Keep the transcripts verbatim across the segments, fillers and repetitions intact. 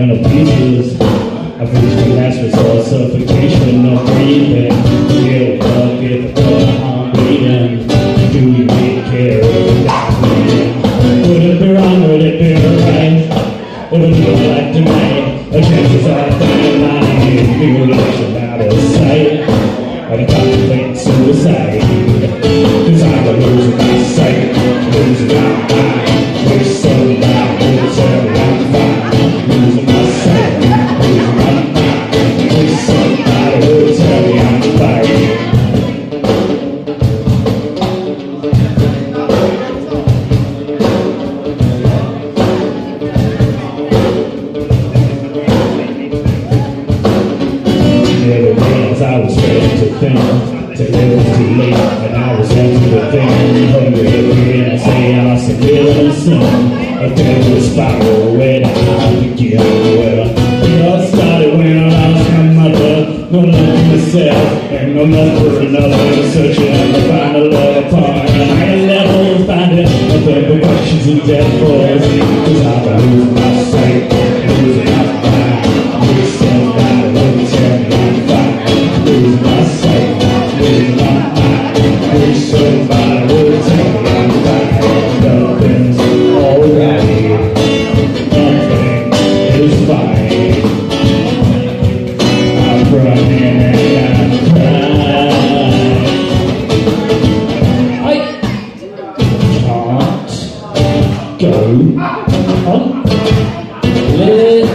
falling to pieces. I've reached my last resort, suffocation, no breathing. Feel fuck if I'm bleeding. Do you take care of that bleeding? Would it be wrong, would it be right? Would it look like tonight? The chances are finding mine. Mutilation out of sight. I'm contemplating suicide. Cause I'm losing my sight, losing my mind. Wish somebody would tell me I'm fine. Losing my sight, losing my mind. Wish somebody would tell me I'm fine. Never realized I was ready to think. Till it was too late, and I was empty to think. Hungry again, I say I lost a little son. A terrible spiral, where did I begin? Well, it all started when I lost my mother. No love for myself, and no love for another. Searching to find a love apart, and I ain't never find it. Nothing but questions and death boys. Cause I've been losing my sight, losing my mind. Wish somebody would tell me I'm fine. Losing my sight, losing my mind. Wish somebody would tell me I'm fine. Nothing's alright. Nothing is fine. I'm running and I'm crying. I can't go on living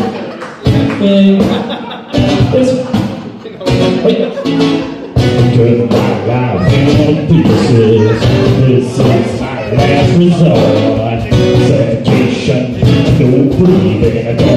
this way. Cause my life in pieces. This is my last resort. Suffocation, no breathing.